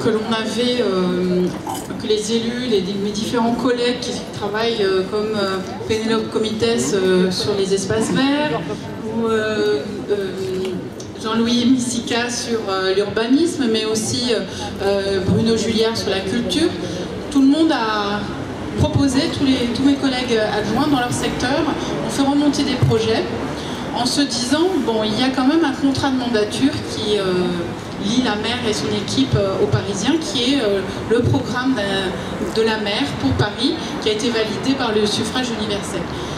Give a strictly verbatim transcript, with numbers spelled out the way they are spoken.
que l'on avait, euh, que les élus, les, mes différents collègues qui travaillent euh, comme euh, Pénélope Comites euh, sur les espaces verts, ou euh, euh, Jean-Louis Missica sur euh, l'urbanisme, mais aussi euh, Bruno Julliard sur la culture. Tout le monde a proposé, tous, les, tous mes collègues adjoints dans leur secteur, ont fait remonter des projets en se disant, bon, il y a quand même un contrat de mandature qui euh, lie la maire et son équipe euh, aux Parisiens, qui est euh, le programme de la maire pour Paris, qui a été validé par le suffrage universel.